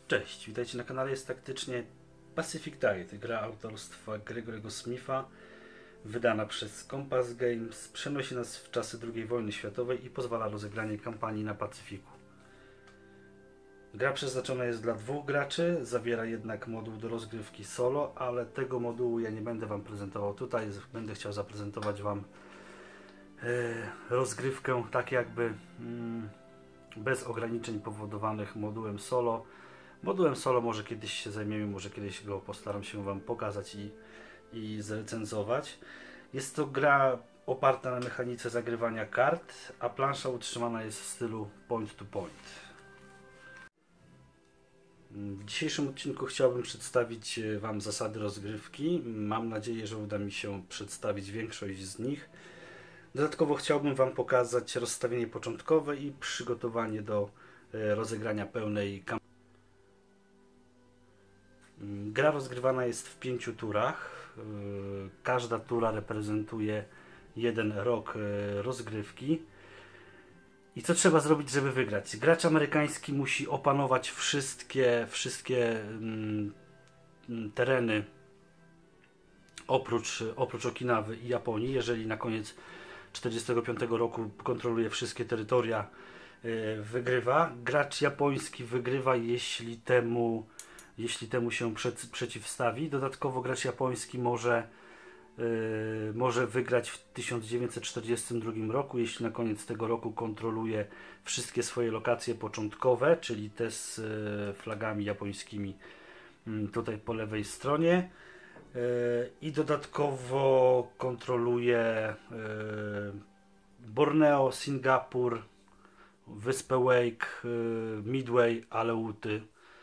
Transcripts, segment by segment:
Cześć, witajcie na kanale Jest Taktycznie. Pacific Tide, gra autorstwa Gregorego Smitha, wydana przez Compass Games, przenosi nas w czasy II wojny światowej i pozwala rozegranie kampanii na Pacyfiku. Gra przeznaczona jest dla 2 graczy, zawiera jednak moduł do rozgrywki solo, ale tego modułu ja nie będę Wam prezentował tutaj. Będę chciał zaprezentować Wam rozgrywkę tak jakby bez ograniczeń powodowanych modułem solo. Modułem solo może kiedyś się zajmiemy, może kiedyś go postaram się Wam pokazać i zrecenzować. Jest to gra oparta na mechanice zagrywania kart, a plansza utrzymana jest w stylu point to point. W dzisiejszym odcinku chciałbym przedstawić Wam zasady rozgrywki. Mam nadzieję, że uda mi się przedstawić większość z nich. Dodatkowo chciałbym Wam pokazać rozstawienie początkowe i przygotowanie do rozegrania pełnej kampanii. Gra rozgrywana jest w 5 turach. Każda tura reprezentuje jeden rok rozgrywki. I co trzeba zrobić, żeby wygrać? Gracz amerykański musi opanować wszystkie tereny oprócz Okinawy i Japonii. Jeżeli na koniec 1945 roku kontroluje wszystkie terytoria, wygrywa. Gracz japoński wygrywa, jeśli temu się przeciwstawi. Dodatkowo gracz japoński może wygrać w 1942 roku, jeśli na koniec tego roku kontroluje wszystkie swoje lokacje początkowe, czyli te z flagami japońskimi tutaj po lewej stronie. I dodatkowo kontroluje Borneo, Singapur, Wyspę Wake, Midway, Aleuty.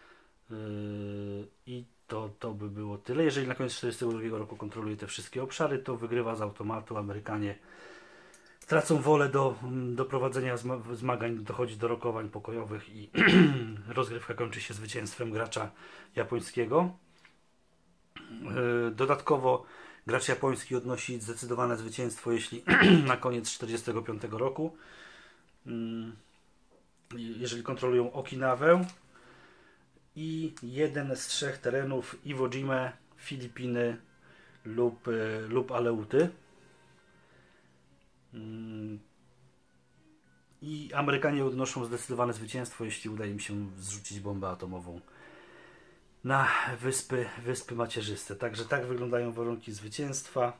I to by było tyle. Jeżeli na koniec 1942 roku kontroluje te wszystkie obszary, to wygrywa z automatu. Amerykanie tracą wolę do prowadzenia zmagań, dochodzi do rokowań pokojowych i rozgrywka kończy się zwycięstwem gracza japońskiego. Dodatkowo gracz japoński odnosi zdecydowane zwycięstwo, jeśli na koniec 1945 roku, jeżeli kontrolują Okinawę i jeden z 3 terenów Iwo Jimę, Filipiny lub Aleuty. I Amerykanie odnoszą zdecydowane zwycięstwo, jeśli uda im się zrzucić bombę atomową na wyspy macierzyste. Także tak wyglądają warunki zwycięstwa.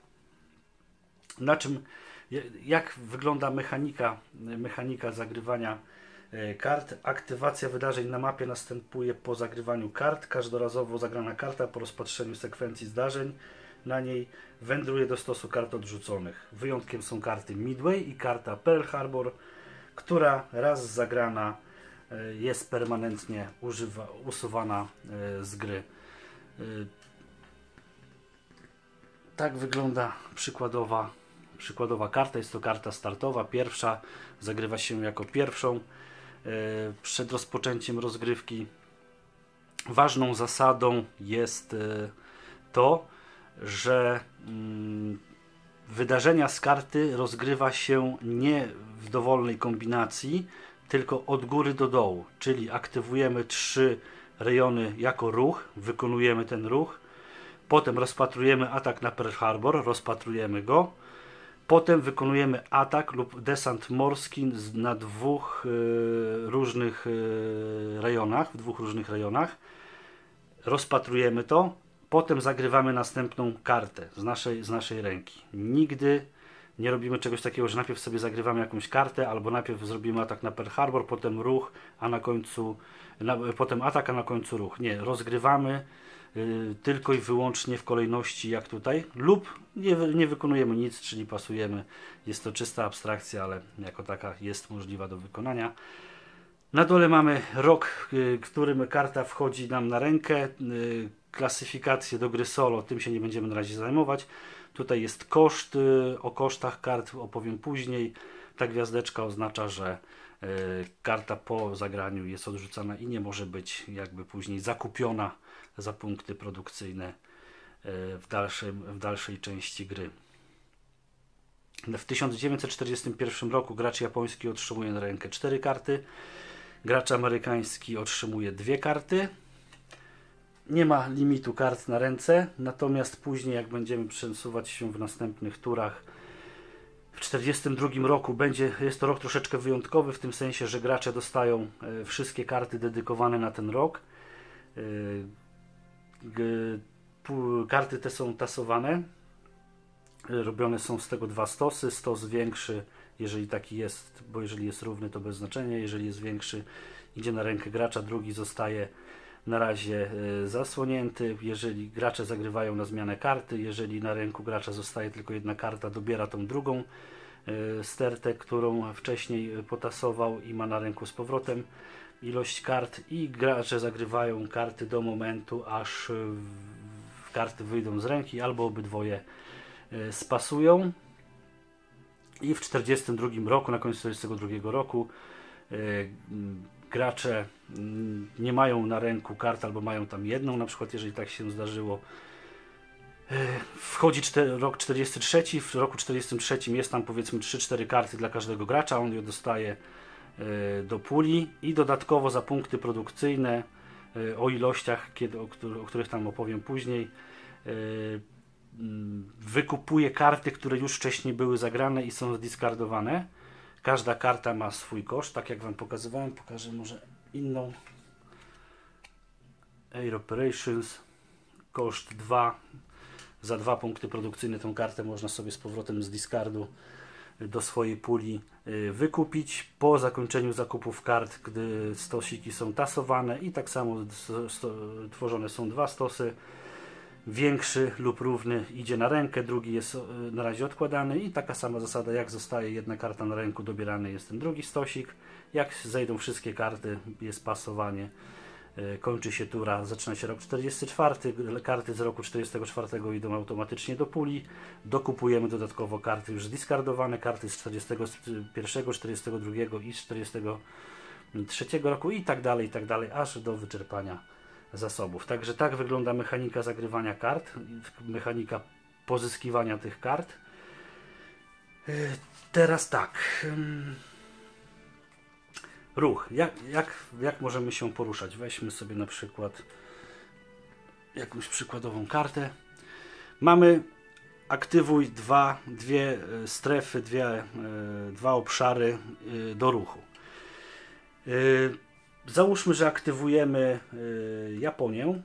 Jak wygląda mechanika zagrywania kart? Aktywacja wydarzeń na mapie następuje po zagrywaniu kart. Każdorazowo zagrana karta po rozpatrzeniu sekwencji zdarzeń na niej wędruje do stosu kart odrzuconych. Wyjątkiem są karty Midway i karta Pearl Harbor, która raz zagrana jest permanentnie usuwana z gry. Tak wygląda przykładowa karta. Jest to karta startowa. Pierwsza zagrywa się jako pierwszą przed rozpoczęciem rozgrywki. Ważną zasadą jest to, że wydarzenia z karty rozgrywa się nie w dowolnej kombinacji, tylko od góry do dołu, czyli aktywujemy 3 rejony jako ruch, wykonujemy ten ruch, potem rozpatrujemy atak na Pearl Harbor, rozpatrujemy go, potem wykonujemy atak lub desant morski na 2 różnych rejonach, rozpatrujemy to, potem zagrywamy następną kartę z naszej ręki. Nigdy nie robimy czegoś takiego, że najpierw sobie zagrywamy jakąś kartę, albo najpierw zrobimy atak na Pearl Harbor, potem ruch, a na końcu potem atak, a na końcu ruch. Nie, rozgrywamy tylko i wyłącznie w kolejności jak tutaj, lub nie wykonujemy nic, czyli pasujemy. Jest to czysta abstrakcja, ale jako taka jest możliwa do wykonania. Na dole mamy rok, którym karta wchodzi nam na rękę. Klasyfikację do gry solo, tym się nie będziemy na razie zajmować. Tutaj jest koszt, o kosztach kart opowiem później. Ta gwiazdeczka oznacza, że karta po zagraniu jest odrzucana i nie może być jakby później zakupiona za punkty produkcyjne w dalszej części gry. W 1941 roku gracz japoński otrzymuje na rękę 4 karty, gracz amerykański otrzymuje 2 karty. nie ma limitu kart na ręce, natomiast później jak będziemy przesuwać się w następnych turach, w 1942 roku jest to rok troszeczkę wyjątkowy w tym sensie, że gracze dostają wszystkie karty dedykowane na ten rok. Karty te są tasowane, robione są z tego 2 stosy, stos większy, jeżeli taki jest, bo jeżeli jest równy to bez znaczenia, jeżeli jest większy idzie na rękę gracza, drugi zostaje na razie zasłonięty. Jeżeli gracze zagrywają na zmianę karty, jeżeli na ręku gracza zostaje tylko jedna karta, dobiera tą drugą stertę, którą wcześniej potasował i ma na ręku z powrotem ilość kart i gracze zagrywają karty do momentu, aż karty wyjdą z ręki albo obydwoje spasują. I w 1942 roku, na końcu 1942 roku gracze nie mają na ręku kart albo mają tam jedną, na przykład jeżeli tak się zdarzyło. Wchodzi rok 43, w roku 43 jest tam powiedzmy 3-4 karty dla każdego gracza, on je dostaje do puli i dodatkowo za punkty produkcyjne o ilościach, o których tam opowiem później, wykupuje karty, które już wcześniej były zagrane i są zdiskardowane. Każda karta ma swój koszt, tak jak Wam pokazywałem. Pokażę może inną. Air Operations, koszt 2. Za 2 punkty produkcyjne tą kartę można sobie z powrotem z discardu do swojej puli wykupić. Po zakończeniu zakupów kart, gdy stosiki są tasowane i tak samo tworzone są 2 stosy. Większy lub równy idzie na rękę, drugi jest na razie odkładany i taka sama zasada, jak zostaje jedna karta na ręku, dobierany jest ten drugi stosik. Jak zejdą wszystkie karty, jest pasowanie, kończy się tura, zaczyna się rok 44, karty z roku 44 idą automatycznie do puli, dokupujemy dodatkowo karty już zdiskardowane, karty z 41, 42 i 43 roku i tak dalej, aż do wyczerpania zasobów. Także tak wygląda mechanika zagrywania kart, mechanika pozyskiwania tych kart. Teraz tak. Ruch. Jak możemy się poruszać? Weźmy sobie na przykład jakąś przykładową kartę. Mamy aktywuj dwie strefy, dwa obszary do ruchu. Załóżmy, że aktywujemy Japonię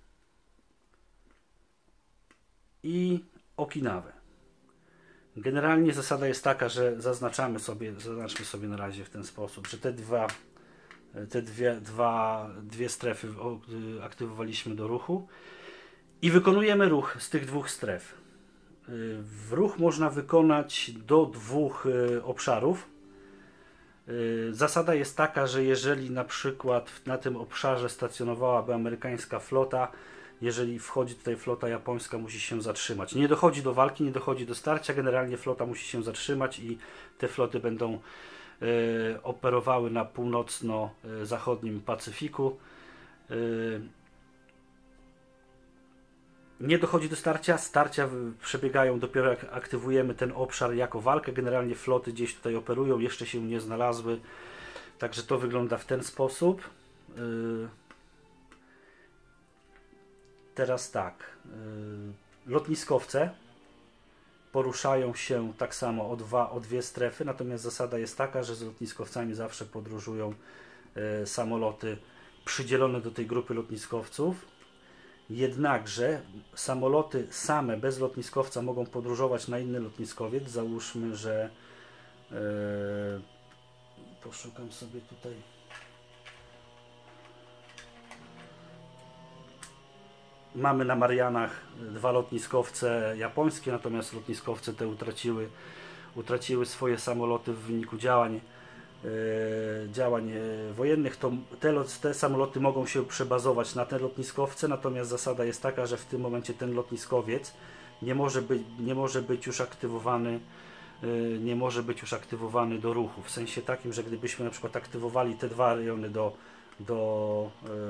i Okinawę. Generalnie zasada jest taka, że zaznaczmy sobie na razie w ten sposób, że te dwie strefy aktywowaliśmy do ruchu i wykonujemy ruch z tych 2 stref. Ruch można wykonać do 2 obszarów. Zasada jest taka, że jeżeli na przykład na tym obszarze stacjonowałaby amerykańska flota, jeżeli wchodzi tutaj flota japońska, musi się zatrzymać. Nie dochodzi do walki, nie dochodzi do starcia, generalnie flota musi się zatrzymać i te floty będą operowały na północno-zachodnim Pacyfiku. Nie dochodzi do starcia, starcia przebiegają dopiero jak aktywujemy ten obszar jako walkę. Generalnie floty gdzieś tutaj operują, jeszcze się nie znalazły. Także to wygląda w ten sposób. Teraz tak. Lotniskowce poruszają się tak samo o 2 strefy, natomiast zasada jest taka, że z lotniskowcami zawsze podróżują samoloty przydzielone do tej grupy lotniskowców. Jednakże samoloty same bez lotniskowca mogą podróżować na inny lotniskowiec. Załóżmy, że poszukam sobie tutaj. Mamy na Marianach 2 lotniskowce japońskie, natomiast lotniskowce te utraciły swoje samoloty w wyniku działań wojennych. To te samoloty mogą się przebazować na te lotniskowce, natomiast zasada jest taka, że w tym momencie ten lotniskowiec nie może być już aktywowany do ruchu, w sensie takim, że gdybyśmy na przykład aktywowali te 2 rejony do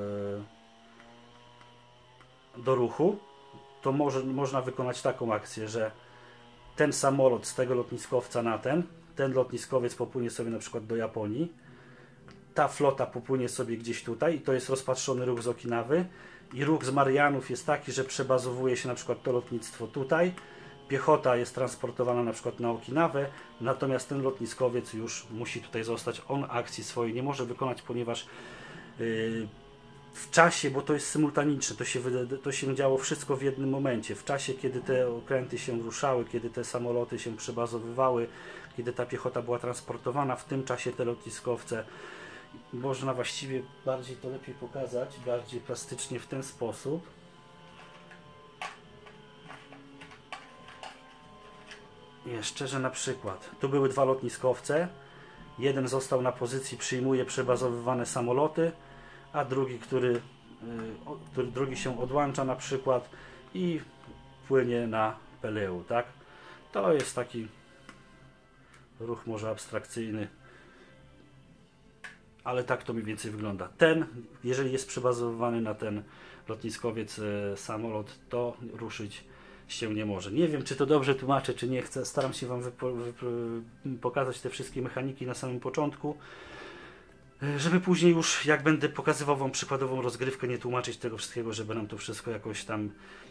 ruchu, to można wykonać taką akcję, że ten samolot z tego lotniskowca na ten lotniskowiec popłynie sobie na przykład do Japonii, ta flota popłynie sobie gdzieś tutaj i to jest rozpatrzony ruch z Okinawy i ruch z Marianów jest taki, że przebazowuje się na przykład to lotnictwo tutaj, piechota jest transportowana na przykład na Okinawę, natomiast ten lotniskowiec już musi tutaj zostać, on akcji swojej nie może wykonać, ponieważ w czasie, bo to jest symultaniczne, to się działo wszystko w jednym momencie, w czasie kiedy te okręty się ruszały, kiedy te samoloty się przebazowywały, kiedy ta piechota była transportowana, w tym czasie te lotniskowce, można właściwie bardziej to lepiej pokazać, bardziej plastycznie w ten sposób. Jeszcze, że na przykład tu były dwa lotniskowce, jeden został na pozycji, przyjmuje przebazowywane samoloty, a drugi, drugi się odłącza na przykład i płynie na Peleu, tak? To jest taki ruch może abstrakcyjny, ale tak to mniej więcej wygląda. Ten, jeżeli jest przebazowany na ten lotniskowiec samolot, to ruszyć się nie może. Nie wiem, czy to dobrze tłumaczę, czy nie chcę. Staram się Wam pokazać te wszystkie mechaniki na samym początku, żeby później już, jak będę pokazywał Wam przykładową rozgrywkę, nie tłumaczyć tego wszystkiego, żeby nam to wszystko jakoś tam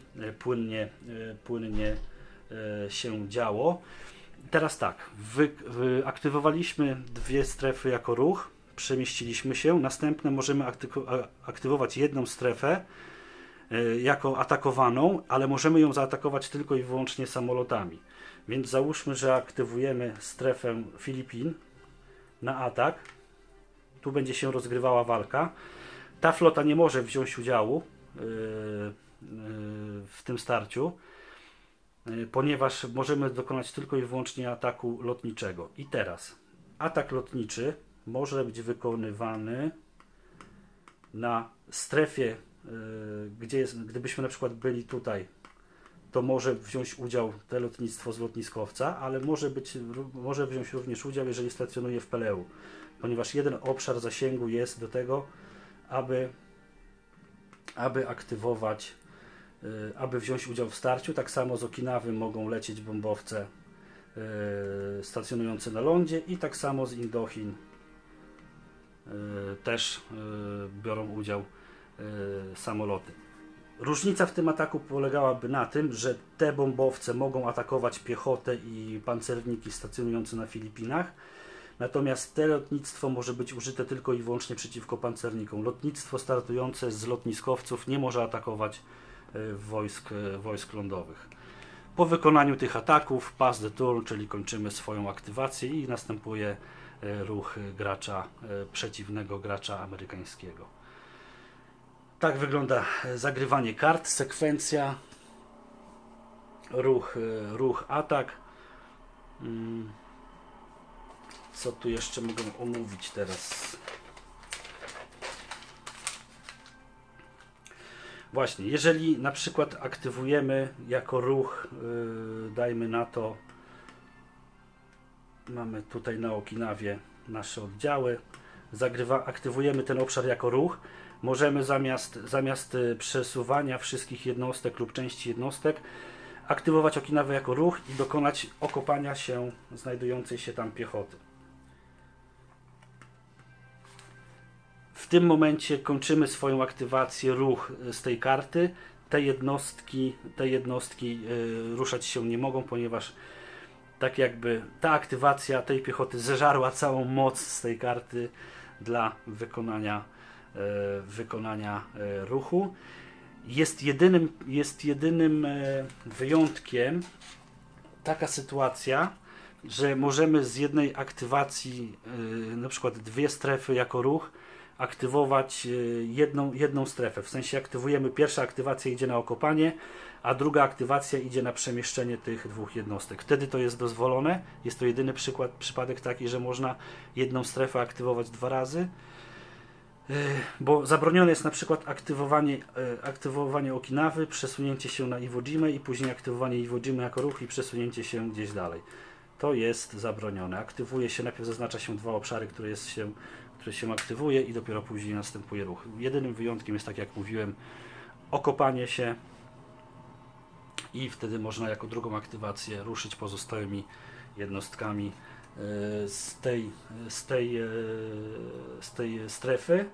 płynnie się działo. Teraz tak, aktywowaliśmy dwie strefy jako ruch, przemieściliśmy się, następnie możemy aktywować jedną strefę jako atakowaną, ale możemy ją zaatakować tylko i wyłącznie samolotami. Więc załóżmy, że aktywujemy strefę Filipin na atak. Tu będzie się rozgrywała walka. Ta flota nie może wziąć udziału w tym starciu, ponieważ możemy dokonać tylko i wyłącznie ataku lotniczego. I teraz atak lotniczy może być wykonywany na strefie, gdybyśmy na przykład byli tutaj, to może wziąć udział te lotnictwo z lotniskowca, ale może wziąć również udział, jeżeli stacjonuje w Peleu, ponieważ jeden obszar zasięgu jest do tego, aby aktywować, aby wziąć udział w starciu. Tak samo z Okinawy mogą lecieć bombowce stacjonujące na lądzie i tak samo z Indochin też biorą udział samoloty. Różnica w tym ataku polegałaby na tym, że te bombowce mogą atakować piechotę i pancerniki stacjonujące na Filipinach, natomiast te lotnictwo może być użyte tylko i wyłącznie przeciwko pancernikom. Lotnictwo startujące z lotniskowców nie może atakować wojsk lądowych. Po wykonaniu tych ataków pass the turn, czyli kończymy swoją aktywację i następuje ruch gracza, przeciwnego gracza amerykańskiego. Tak wygląda zagrywanie kart, sekwencja, ruch, atak. Co tu jeszcze mogę omówić teraz? Właśnie, jeżeli na przykład aktywujemy jako ruch, dajmy na to, mamy tutaj na Okinawie nasze oddziały, aktywujemy ten obszar jako ruch, możemy zamiast przesuwania wszystkich jednostek lub części jednostek aktywować Okinawę jako ruch i dokonać okopania się znajdującej się tam piechoty. W tym momencie kończymy swoją aktywację, ruch z tej karty. Te jednostki ruszać się nie mogą, ponieważ tak jakby ta aktywacja tej piechoty zeżarła całą moc z tej karty dla wykonania ruchu. Jest jedynym wyjątkiem taka sytuacja, że możemy z jednej aktywacji, na przykład dwie strefy jako ruch, aktywować jedną strefę. W sensie aktywujemy, pierwsza aktywacja idzie na okopanie, a druga aktywacja idzie na przemieszczenie tych dwóch jednostek. Wtedy to jest dozwolone. Jest to jedyny przypadek taki, że można jedną strefę aktywować dwa razy. Bo zabronione jest na przykład aktywowanie Okinawy, przesunięcie się na Iwo Jimę i później aktywowanie Iwo Jimy jako ruch i przesunięcie się gdzieś dalej. To jest zabronione. Aktywuje się, najpierw zaznacza się dwa obszary, które się aktywuje i dopiero później następuje ruch. Jedynym wyjątkiem jest, tak jak mówiłem, okopanie się i wtedy można jako drugą aktywację ruszyć pozostałymi jednostkami z tej strefy.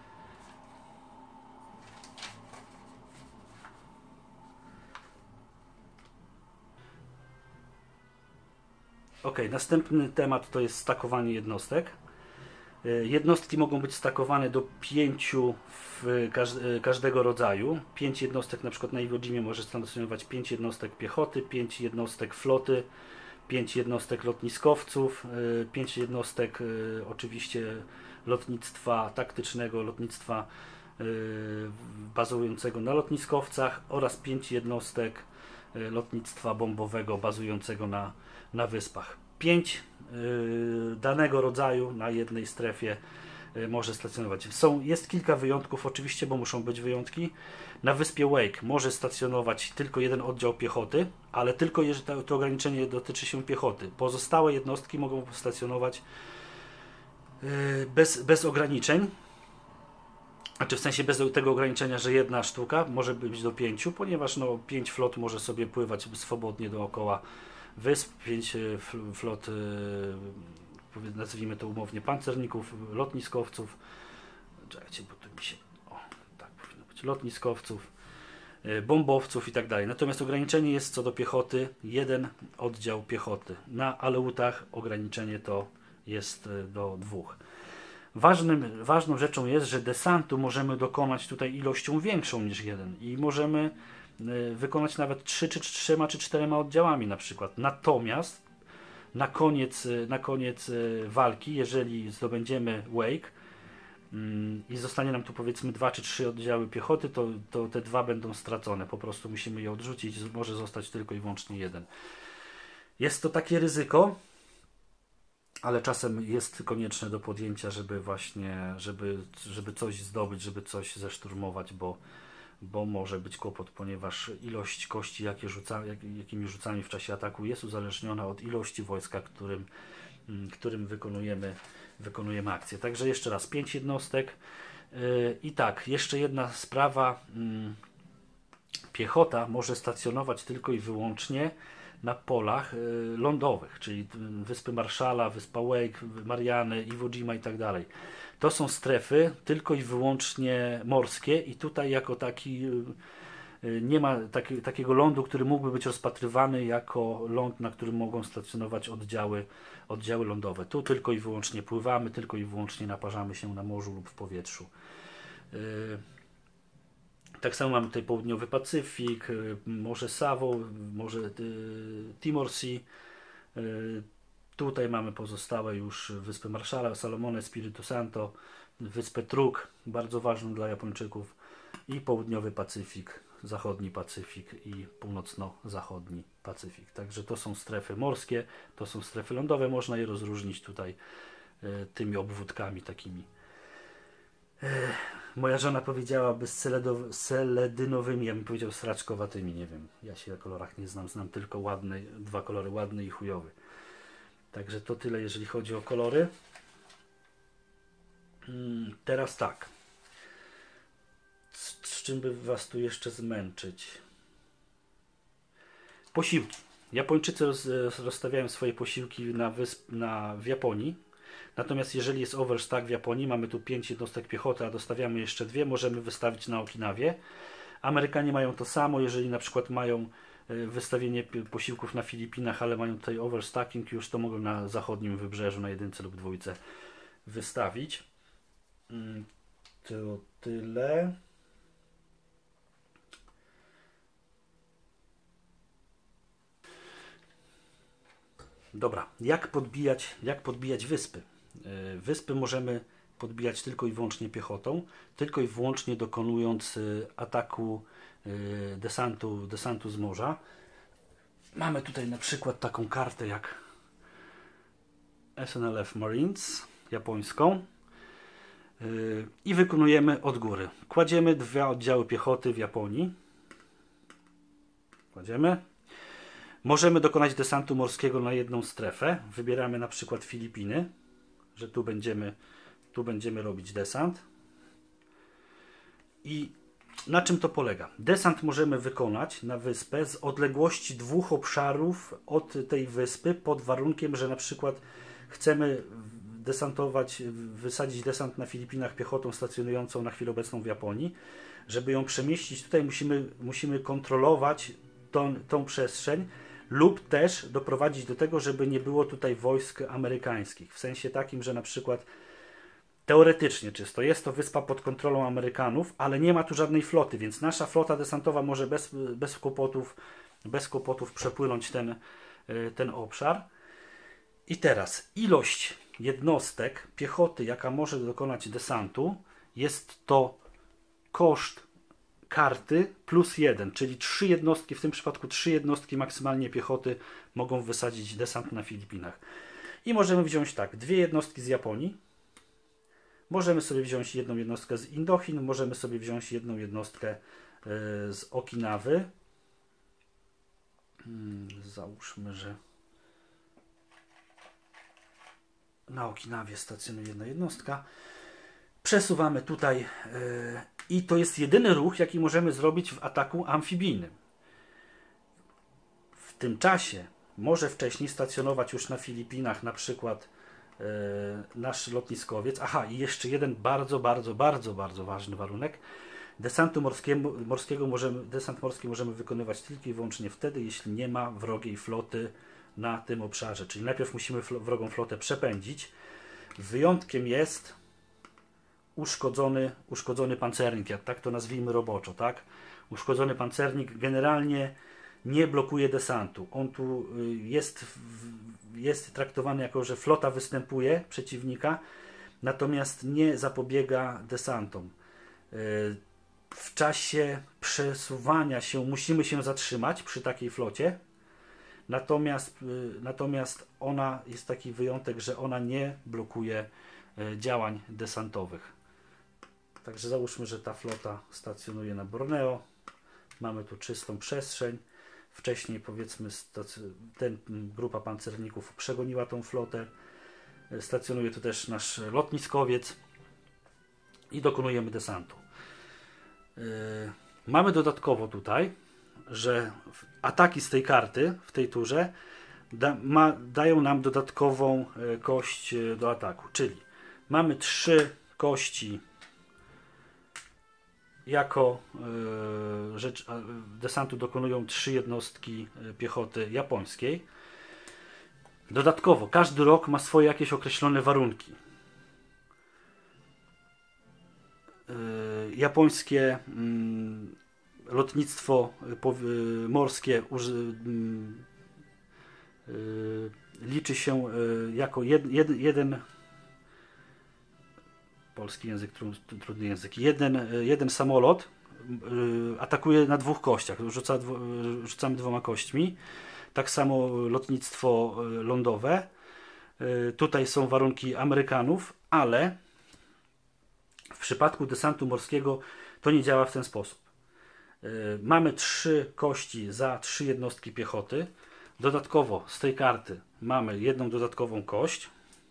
Ok, następny temat to jest stakowanie jednostek. Jednostki mogą być stakowane do 5 każdego rodzaju. 5 jednostek, na przykład na Iwo Jimie może stacjonować 5 jednostek piechoty, 5 jednostek floty, 5 jednostek lotniskowców, 5 jednostek oczywiście lotnictwa taktycznego, lotnictwa bazującego na lotniskowcach oraz 5 jednostek lotnictwa bombowego bazującego na wyspach. 5 danego rodzaju na jednej strefie może stacjonować. Jest kilka wyjątków oczywiście, bo muszą być wyjątki. Na wyspie Wake może stacjonować tylko jeden oddział piechoty, ale tylko jeżeli to ograniczenie dotyczy się piechoty. Pozostałe jednostki mogą stacjonować bez ograniczeń. Znaczy w sensie bez tego ograniczenia, że jedna sztuka może być do 5, ponieważ 5 flot może sobie pływać swobodnie dookoła wysp, 5 flot, nazwijmy to umownie, pancerników, lotniskowców, czekajcie, bo tu mi się, tak powinno być, lotniskowców, bombowców i tak dalej. Natomiast ograniczenie jest co do piechoty, jeden oddział piechoty. Na Aleutach ograniczenie to jest do 2. Ważną rzeczą jest, że desantu możemy dokonać tutaj ilością większą niż 1 i możemy wykonać nawet 3 czy 4 oddziałami na przykład. Natomiast na koniec walki, jeżeli zdobędziemy Wake i zostanie nam tu powiedzmy 2 czy 3 oddziały piechoty, to te 2 będą stracone. Po prostu musimy je odrzucić, może zostać tylko i wyłącznie 1. Jest to takie ryzyko, ale czasem jest konieczne do podjęcia, żeby właśnie, żeby coś zdobyć, żeby coś zeszturmować, bo może być kłopot, ponieważ ilość kości, jakimi rzucamy w czasie ataku, jest uzależniona od ilości wojska, którym wykonujemy akcję. Także jeszcze raz, 5 jednostek. I tak, jeszcze jedna sprawa. Piechota może stacjonować tylko i wyłącznie na polach lądowych, czyli Wyspy Marszala, Wyspa Wake, Mariany, Iwo Jima i tak dalej. To są strefy tylko i wyłącznie morskie i tutaj jako taki nie ma takiego lądu, który mógłby być rozpatrywany jako ląd, na którym mogą stacjonować oddziały lądowe. Tu tylko i wyłącznie pływamy, tylko i wyłącznie naparzamy się na morzu lub w powietrzu. Tak samo mamy tutaj południowy Pacyfik, Morze Savo, Morze Timor Sea. Tutaj mamy pozostałe już Wyspy Marszala, Salomone, Espiritu Santo, Wyspę Truk, bardzo ważną dla Japończyków, i południowy Pacyfik, zachodni Pacyfik i północno-zachodni Pacyfik. Także to są strefy morskie, to są strefy lądowe, można je rozróżnić tutaj tymi obwódkami takimi. Moja żona powiedziała seledynowymi, ja bym powiedział sraczkowatymi, nie wiem, ja się na kolorach nie znam tylko dwa kolory, ładny i chujowy. Także to tyle, jeżeli chodzi o kolory. Teraz tak. Z czym by Was tu jeszcze zmęczyć? Posiłki. Japończycy rozstawiają swoje posiłki w Japonii. Natomiast jeżeli jest overstack w Japonii, mamy tu 5 jednostek piechoty, a dostawiamy jeszcze 2, możemy wystawić na Okinawie. Amerykanie mają to samo, jeżeli na przykład mają wystawienie posiłków na Filipinach, ale mają tutaj overstacking, już to mogą na zachodnim wybrzeżu, na 1 lub 2 wystawić. To tyle. Dobra, jak podbijać wyspy? Wyspy możemy podbijać tylko i wyłącznie piechotą, tylko i wyłącznie dokonując ataku desantu z morza. Mamy tutaj na przykład taką kartę jak SNLF Marines japońską i wykonujemy od góry. Kładziemy 2 oddziały piechoty w Japonii. Kładziemy. Możemy dokonać desantu morskiego na jedną strefę. Wybieramy na przykład Filipiny, że tu będziemy robić desant. I na czym to polega? Desant możemy wykonać na wyspę z odległości 2 obszarów od tej wyspy, pod warunkiem, że na przykład chcemy desantować, wysadzić desant na Filipinach piechotą stacjonującą na chwilę obecną w Japonii, żeby ją przemieścić tutaj, musimy kontrolować tą przestrzeń lub też doprowadzić do tego, żeby nie było tutaj wojsk amerykańskich. W sensie takim, że na przykład teoretycznie czysto jest to wyspa pod kontrolą Amerykanów, ale nie ma tu żadnej floty, więc nasza flota desantowa może bez kłopotów przepłynąć ten obszar. I teraz ilość jednostek piechoty, jaka może dokonać desantu, jest to koszt karty plus 1, czyli 3 jednostki, w tym przypadku 3 jednostki maksymalnie piechoty mogą wysadzić desant na Filipinach. I możemy wziąć tak, 2 jednostki z Japonii, możemy sobie wziąć 1 jednostkę z Indochin, możemy sobie wziąć 1 jednostkę z Okinawy. Załóżmy, że na Okinawie stacjonuje 1 jednostka. Przesuwamy tutaj i to jest jedyny ruch, jaki możemy zrobić w ataku amfibijnym. W tym czasie może wcześniej stacjonować już na Filipinach na przykład nasz lotniskowiec. Aha, i jeszcze jeden bardzo ważny warunek. Desant morski możemy wykonywać tylko i wyłącznie wtedy, jeśli nie ma wrogiej floty na tym obszarze. Czyli najpierw musimy wrogą flotę przepędzić. Wyjątkiem jest uszkodzony pancernik, jak tak to nazwijmy roboczo, tak? Uszkodzony pancernik generalnie nie blokuje desantu. On tu jest traktowany jako, że flota występuje przeciwnika, natomiast nie zapobiega desantom. W czasie przesuwania się musimy się zatrzymać przy takiej flocie, natomiast ona jest taki wyjątek, że ona nie blokuje działań desantowych. Także załóżmy, że ta flota stacjonuje na Borneo. Mamy tu czystą przestrzeń. Wcześniej, powiedzmy, grupa pancerników przegoniła tą flotę. Stacjonuje tu też nasz lotniskowiec i dokonujemy desantu. Mamy dodatkowo tutaj, że ataki z tej karty w tej turze dają nam dodatkową kość do ataku, czyli mamy 3 kości jako desantu dokonują 3 jednostki piechoty japońskiej. Dodatkowo każdy rok ma swoje jakieś określone warunki. Japońskie lotnictwo morskie liczy się jako jeden polski język, trudny język. Jeden samolot atakuje na 2 kościach. Rzucamy 2 kośćmi. Tak samo lotnictwo lądowe. Tutaj są warunki Amerykanów, ale w przypadku desantu morskiego to nie działa w ten sposób. Mamy 3 kości za 3 jednostki piechoty. Dodatkowo z tej karty mamy 1 dodatkową kość.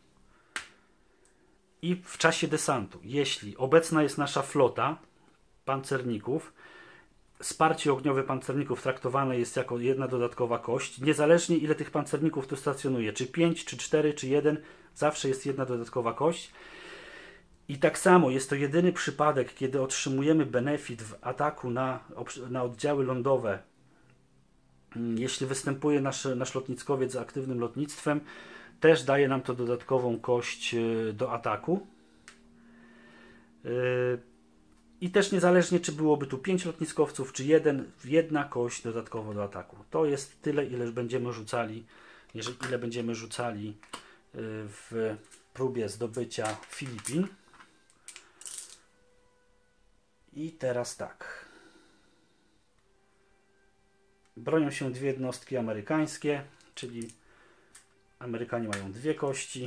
I w czasie desantu, jeśli obecna jest nasza flota pancerników, wsparcie ogniowe pancerników traktowane jest jako 1 dodatkowa kość, niezależnie ile tych pancerników tu stacjonuje, czy 5, czy 4, czy 1, zawsze jest 1 dodatkowa kość. I tak samo jest to jedyny przypadek, kiedy otrzymujemy benefit w ataku na oddziały lądowe. Jeśli występuje nasz lotniskowiec z aktywnym lotnictwem, też daje nam to dodatkową kość do ataku. I też niezależnie, czy byłoby tu 5 lotniskowców, czy 1 kość dodatkowo do ataku. To jest tyle, ile będziemy rzucali w próbie zdobycia Filipin. I teraz tak. Bronią się 2 jednostki amerykańskie, czyli Amerykanie mają 2 kości.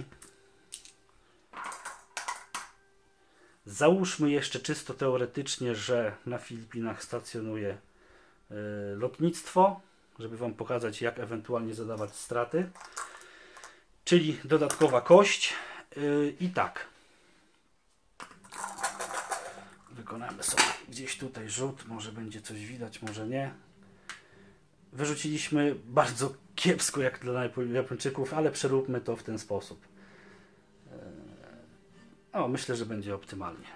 Załóżmy jeszcze czysto teoretycznie, że na Filipinach stacjonuje lotnictwo, żeby Wam pokazać, jak ewentualnie zadawać straty. Czyli dodatkowa kość. I tak. Wykonamy sobie gdzieś tutaj rzut. Może będzie coś widać, może nie. Wyrzuciliśmy bardzo kiepsko jak dla Japończyków, ale przeróbmy to w ten sposób. O, myślę, że będzie optymalnie.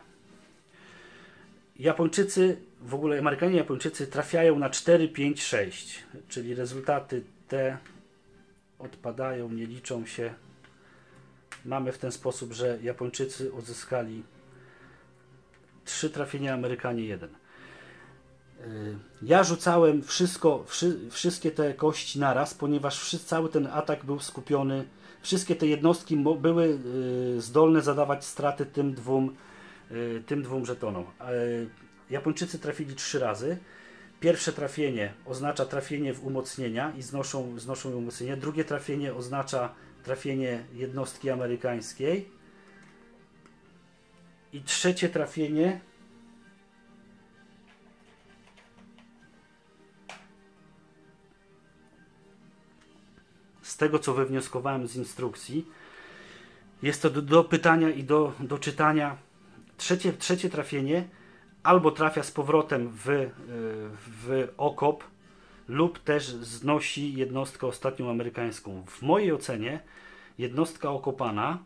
Japończycy, w ogóle Amerykanie i Japończycy trafiają na 4, 5, 6, czyli rezultaty te odpadają, nie liczą się. Mamy w ten sposób, że Japończycy uzyskali 3 trafienia, Amerykanie 1. Ja rzucałem wszystkie te kości naraz, ponieważ cały ten atak był skupiony, wszystkie te jednostki były zdolne zadawać straty tym dwóm żetonom. Japończycy trafili 3 razy. Pierwsze trafienie oznacza trafienie w umocnienia i znoszą umocnienia. Drugie trafienie oznacza trafienie jednostki amerykańskiej. I trzecie trafienie z tego, co wywnioskowałem z instrukcji, jest to do pytania i do czytania. Trzecie trafienie albo trafia z powrotem w okop, lub też znosi jednostkę ostatnią amerykańską. W mojej ocenie jednostka okopana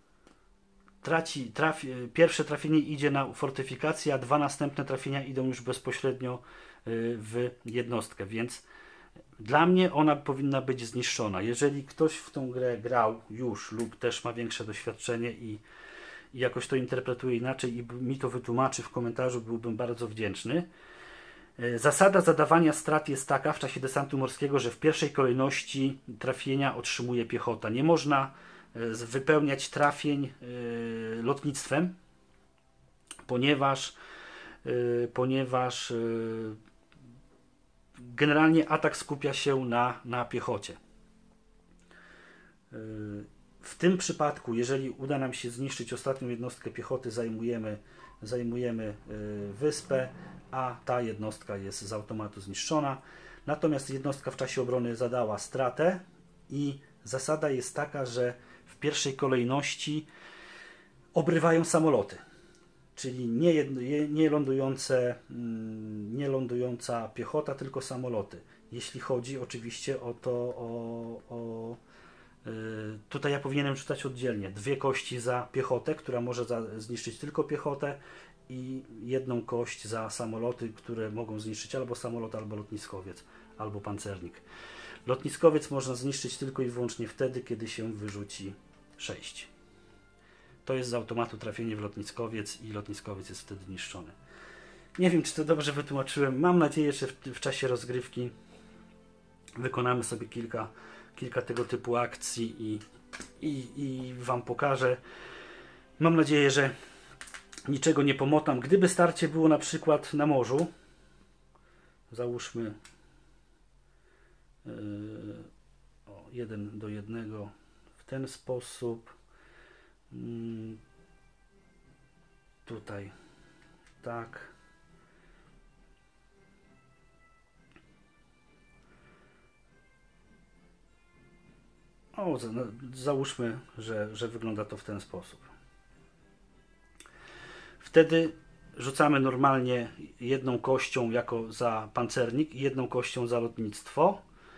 pierwsze trafienie idzie na fortyfikację, a 2 następne trafienia idą już bezpośrednio w jednostkę, więc dla mnie ona powinna być zniszczona. Jeżeli ktoś w tą grę grał już lub też ma większe doświadczenie i jakoś to interpretuje inaczej i mi to wytłumaczy w komentarzu, byłbym bardzo wdzięczny. Zasada zadawania strat jest taka w czasie desantu morskiego, że w pierwszej kolejności trafienia otrzymuje piechota. Nie można wypełniać trafień lotnictwem, ponieważ generalnie atak skupia się na piechocie. W tym przypadku, jeżeli uda nam się zniszczyć ostatnią jednostkę piechoty, zajmujemy wyspę, a ta jednostka jest z automatu zniszczona. Natomiast jednostka w czasie obrony zadała stratę i zasada jest taka, że w pierwszej kolejności obrywają samoloty, czyli nie lądująca piechota, tylko samoloty. Jeśli chodzi oczywiście o to, tutaj ja powinienem rzucać oddzielnie 2 kości za piechotę, która może zniszczyć tylko piechotę, i 1 kość za samoloty, które mogą zniszczyć albo samolot, albo lotniskowiec, albo pancernik. Lotniskowiec można zniszczyć tylko i wyłącznie wtedy, kiedy się wyrzuci 6. To jest z automatu trafienie w lotniskowiec i lotniskowiec jest wtedy niszczony. Nie wiem, czy to dobrze wytłumaczyłem. Mam nadzieję, że w czasie rozgrywki wykonamy sobie kilka tego typu akcji i Wam pokażę. Mam nadzieję, że niczego nie pomotam. Gdyby starcie było na przykład na morzu, załóżmy 1 do 1 w ten sposób, tutaj tak, załóżmy, że wygląda to w ten sposób. Wtedy rzucamy normalnie 1 kością jako za pancernik i 1 kością za lotnictwo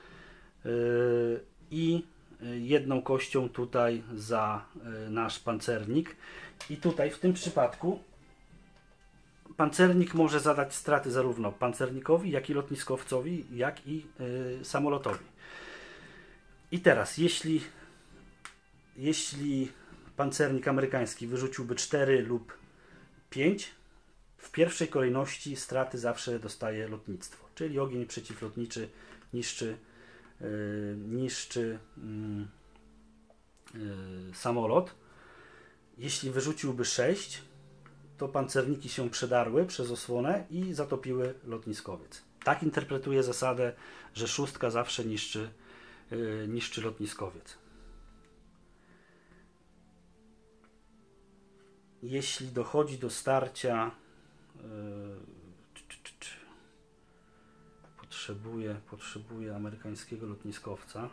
i 1 kością tutaj za nasz pancernik. I tutaj w tym przypadku pancernik może zadać straty zarówno pancernikowi, jak i lotniskowcowi, jak i samolotowi. I teraz, jeśli pancernik amerykański wyrzuciłby 4 lub 5, w pierwszej kolejności straty zawsze dostaje lotnictwo, czyli ogień przeciwlotniczy niszczy samolot. Jeśli wyrzuciłby 6, to pancerniki się przedarły przez osłonę i zatopiły lotniskowiec. Tak interpretuję zasadę, że 6 zawsze niszczy lotniskowiec. Jeśli dochodzi do starcia, potrzebuję amerykańskiego lotniskowca.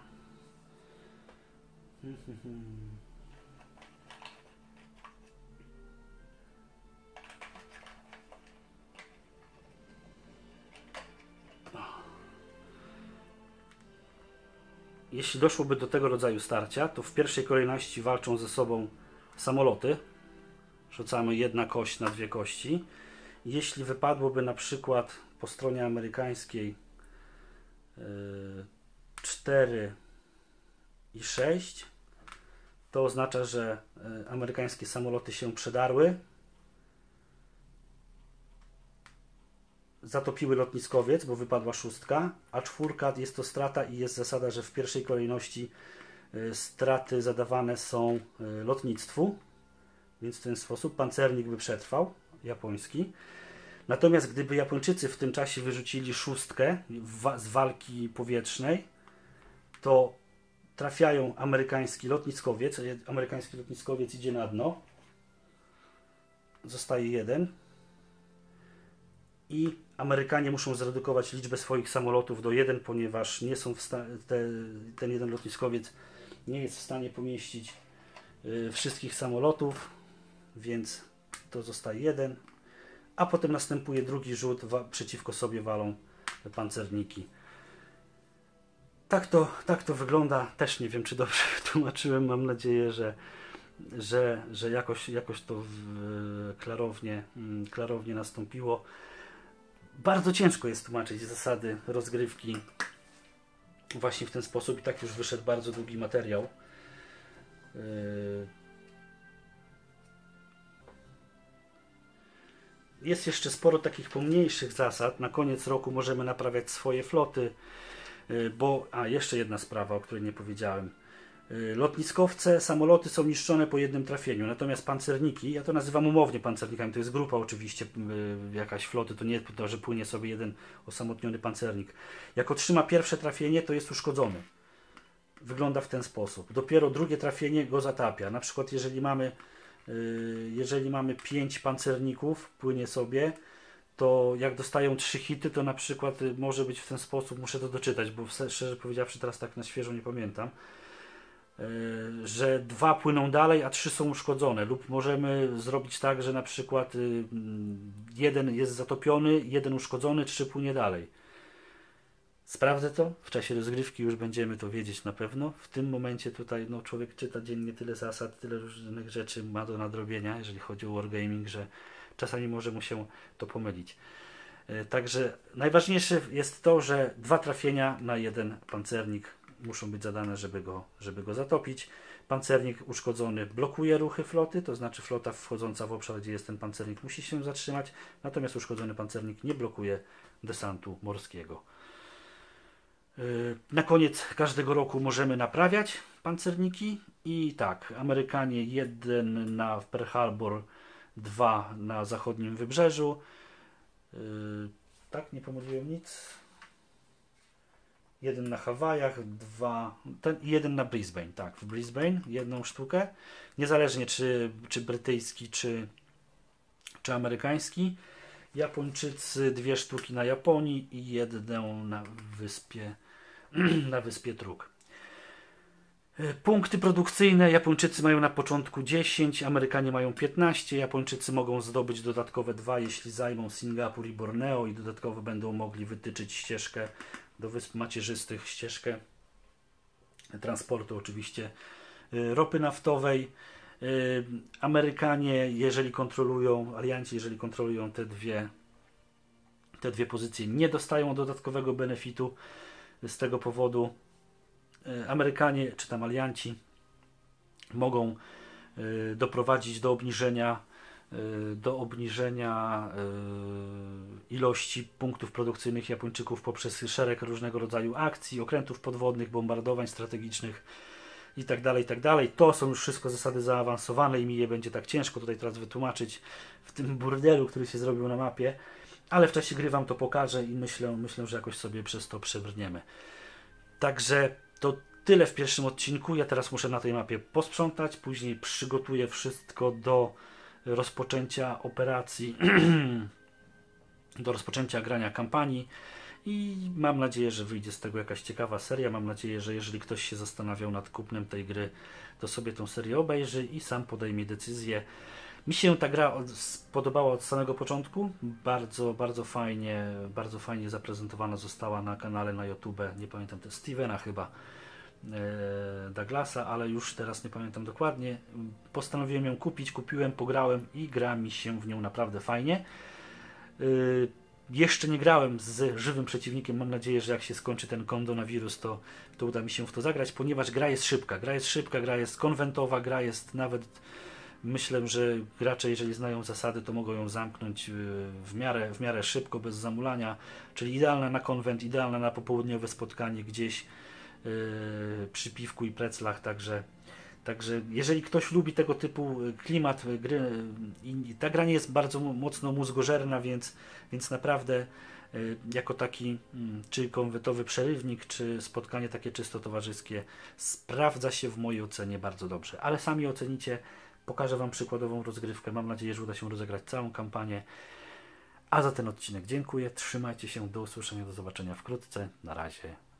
Jeśli doszłoby do tego rodzaju starcia, to w pierwszej kolejności walczą ze sobą samoloty, Rzucamy jedna kość na dwie kości. Jeśli wypadłoby na przykład po stronie amerykańskiej 4 i 6, to oznacza, że amerykańskie samoloty się przedarły, zatopiły lotniskowiec, bo wypadła 6, a 4 jest to strata i jest zasada, że w pierwszej kolejności straty zadawane są lotnictwu, więc w ten sposób pancernik by przetrwał, japoński. Natomiast gdyby Japończycy w tym czasie wyrzucili 6 z walki powietrznej, to trafiają amerykański lotniskowiec idzie na dno, zostaje 1 i Amerykanie muszą zredukować liczbę swoich samolotów do 1, ponieważ nie są ten jeden lotniskowiec nie jest w stanie pomieścić wszystkich samolotów, więc to zostaje 1, a potem następuje drugi rzut, przeciwko sobie walą pancerniki. Tak to wygląda. Też nie wiem, czy dobrze tłumaczyłem. Mam nadzieję, że jakoś to klarownie nastąpiło. Bardzo ciężko jest tłumaczyć zasady rozgrywki właśnie w ten sposób i tak już wyszedł bardzo długi materiał. Jest jeszcze sporo takich pomniejszych zasad. Na koniec roku możemy naprawiać swoje floty, bo... jeszcze jedna sprawa, o której nie powiedziałem. Lotniskowce, samoloty są niszczone po jednym trafieniu, natomiast pancerniki, ja to nazywam umownie pancernikami, to jest grupa oczywiście jakaś floty, to nie to, że płynie sobie jeden osamotniony pancernik. Jak otrzyma pierwsze trafienie, to jest uszkodzony. Wygląda w ten sposób. Dopiero drugie trafienie go zatapia. Na przykład jeżeli mamy 5 pancerników, płynie sobie, to jak dostają 3 hity, to na przykład może być w ten sposób, muszę to doczytać, bo szczerze powiedziawszy teraz tak na świeżo nie pamiętam, że 2 płyną dalej, a 3 są uszkodzone, lub możemy zrobić tak, że na przykład 1 jest zatopiony, 1 uszkodzony, 3 płynie dalej. Sprawdzę to, w czasie rozgrywki już będziemy to wiedzieć na pewno. W tym momencie tutaj człowiek czyta dziennie tyle zasad, tyle różnych rzeczy ma do nadrobienia, jeżeli chodzi o wargaming, że czasami może mu się to pomylić. Także najważniejsze jest to, że 2 trafienia na 1 pancernik muszą być zadane, żeby go zatopić. Pancernik uszkodzony blokuje ruchy floty, to znaczy flota wchodząca w obszar, gdzie jest ten pancernik, musi się zatrzymać, natomiast uszkodzony pancernik nie blokuje desantu morskiego. Na koniec każdego roku możemy naprawiać pancerniki i tak, Amerykanie 1 na Pearl Harbor, 2 na zachodnim wybrzeżu. Tak, nie pomyliłem nic. 1 na Hawajach, 1 na Brisbane, tak, w Brisbane 1 sztukę, niezależnie czy brytyjski, czy amerykański. Japończycy 2 sztuki na Japonii i 1 na wyspie Truk. Punkty produkcyjne Japończycy mają na początku 10, Amerykanie mają 15. Japończycy mogą zdobyć dodatkowe 2, jeśli zajmą Singapur i Borneo i dodatkowo będą mogli wytyczyć ścieżkę do Wysp Macierzystych, ścieżkę transportu oczywiście ropy naftowej. Amerykanie, alianci, jeżeli kontrolują te dwie pozycje, nie dostają dodatkowego benefitu z tego powodu. Amerykanie, czy tam alianci, mogą doprowadzić do obniżenia ilości punktów produkcyjnych Japończyków poprzez szereg różnego rodzaju akcji, okrętów podwodnych, bombardowań strategicznych itd., itd. To są już wszystko zasady zaawansowane i mi je będzie tak ciężko tutaj teraz wytłumaczyć w tym burdelu, który się zrobił na mapie, ale w czasie gry Wam to pokażę i myślę, że jakoś sobie przez to przebrniemy. Także to tyle w pierwszym odcinku. Ja teraz muszę na tej mapie posprzątać, później przygotuję wszystko do rozpoczęcia operacji, do rozpoczęcia grania kampanii i mam nadzieję, że wyjdzie z tego jakaś ciekawa seria. Mam nadzieję, że jeżeli ktoś się zastanawiał nad kupnem tej gry, to sobie tą serię obejrzy i sam podejmie decyzję. Mi się ta gra spodobała od samego początku. Bardzo fajnie zaprezentowana została na kanale na YouTube. Nie pamiętam, to Stevena chyba. Douglasa, ale już teraz nie pamiętam dokładnie. Postanowiłem ją kupić, kupiłem, pograłem i gra mi się w nią naprawdę fajnie. Jeszcze nie grałem z żywym przeciwnikiem. Mam nadzieję, że jak się skończy ten kondonawirus, to uda mi się w to zagrać, ponieważ gra jest szybka. Gra jest konwentowa, gra jest nawet, myślę, że gracze, jeżeli znają zasady, to mogą ją zamknąć w miarę szybko, bez zamulania. Czyli idealna na konwent, idealna na popołudniowe spotkanie gdzieś przy piwku i preclach. Także jeżeli ktoś lubi tego typu klimat gry, i ta gra nie jest bardzo mocno mózgożerna, więc naprawdę jako taki czy konwentowy przerywnik, czy spotkanie takie czysto towarzyskie sprawdza się w mojej ocenie bardzo dobrze. Ale sami ocenicie, pokażę Wam przykładową rozgrywkę. Mam nadzieję, że uda się rozegrać całą kampanię. A za ten odcinek dziękuję. Trzymajcie się, do usłyszenia, do zobaczenia wkrótce. Na razie.